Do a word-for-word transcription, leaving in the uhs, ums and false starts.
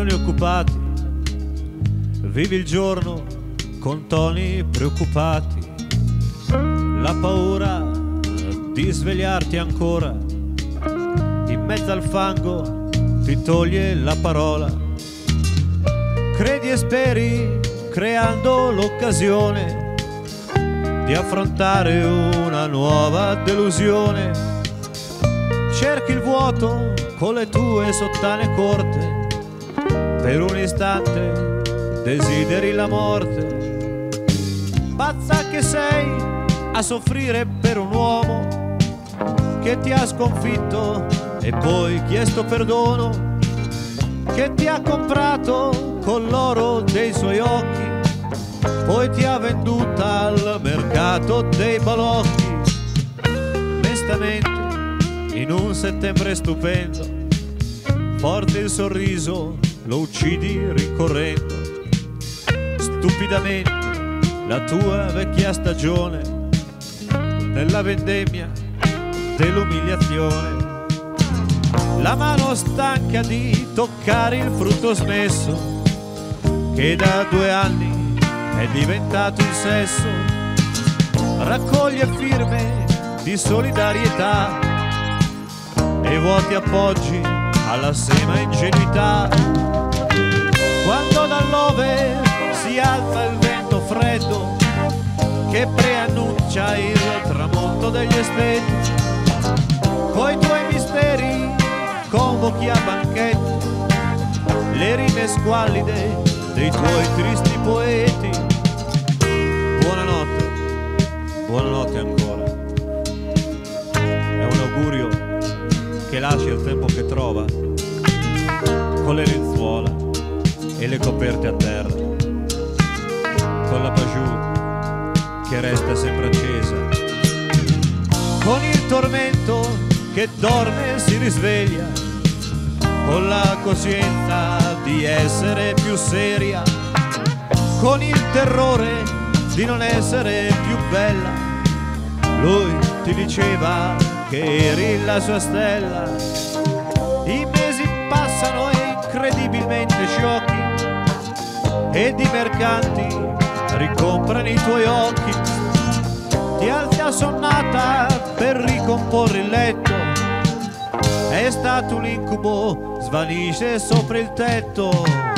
giorni occupati, vivi il giorno con toni preoccupati, la paura di svegliarti ancora, in mezzo al fango ti toglie la parola, credi e speri creando l'occasione di affrontare una nuova delusione, cerchi il vuoto con le tue sottane corte, per un istante desideri la morte, pazza che sei a soffrire per un uomo che ti ha sconfitto e poi chiesto perdono, che ti ha comprato con l'oro dei suoi occhi, poi ti ha venduta al mercato dei balocchi. Mestamente, in un settembre stupendo, forte il sorriso, lo uccidi rincorrendo. Stupidamente, la tua vecchia stagione, nella vendemmia dell'umiliazione. La mano stanca di toccare il frutto smesso, che da due anni è diventato il sesso, raccoglie firme di solidarietà e vuoti appoggi alla sema ingenuità. Quando dall'ove si alza il vento freddo che preannuncia il tramonto degli esteti, coi tuoi misteri convochi a banchetti le rime squallide dei tuoi tristi poeti. Buonanotte, buonanotte ancora. È un augurio che lascia il tempo che trova, con le lenzuola e le coperte a terra, con la bajoux che resta sempre accesa, con il tormento che dorme e si risveglia, con la coscienza di essere più seria, con il terrore di non essere più bella. Lui ti diceva che eri la sua stella. I mesi passano incredibilmente sciocchi ed i mercanti ricomprano i tuoi occhi. Ti alzi assonnata per ricomporre il letto, è stato un incubo, svanisce sopra il tetto.